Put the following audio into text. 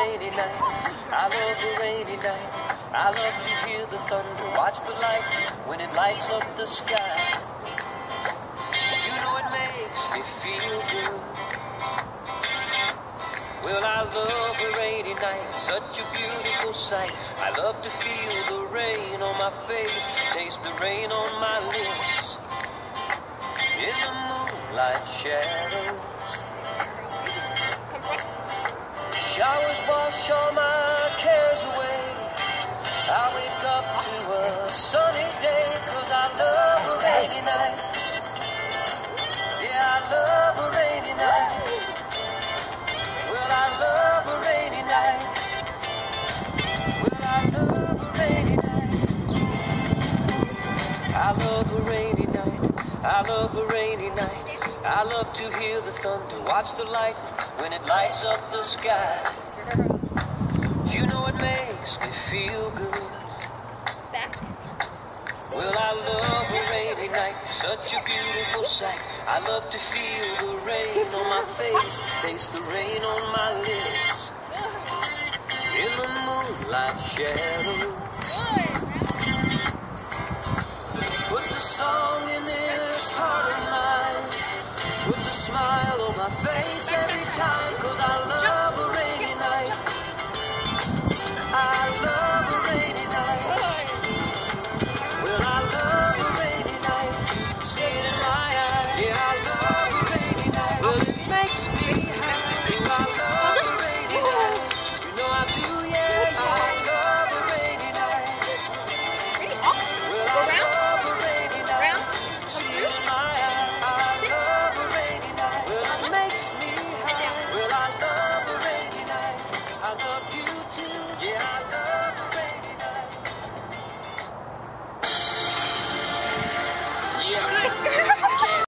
rainy night. I love a rainy night. I love to hear the thunder, watch the lightning when it lights up the sky. You know it makes me feel good. Well, I love a rainy night, such a beautiful sight. I love to feel the rain on my face, taste the rain on my lips. In the moonlight shadows, showers wash all my cares away. I wake up to a sunny day, 'cause I love a rainy night. Yeah, I love a rainy night. Well, I love a rainy night. Well, I love a rainy night. I love a rainy night. I love a rainy night. I love to hear the thunder, watch the light when it lights up the sky. You know it makes me feel good. Well, I love a rainy night, such a beautiful sight. I love to feel the rain on my face, taste the rain on my lips. In the moonlight shadows,